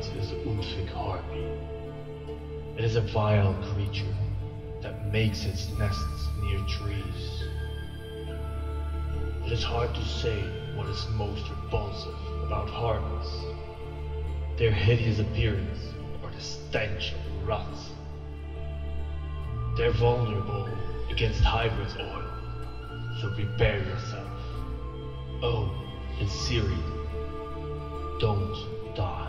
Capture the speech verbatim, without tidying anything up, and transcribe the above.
Hydras is the Ulfric Harpy. It is a vile creature that makes its nests near trees. It is hard to say what is most repulsive about Harpies. Their hideous appearance or the stench of rot. They're vulnerable against Hydra's oil, so prepare yourself. Oh, and Ciri, don't die.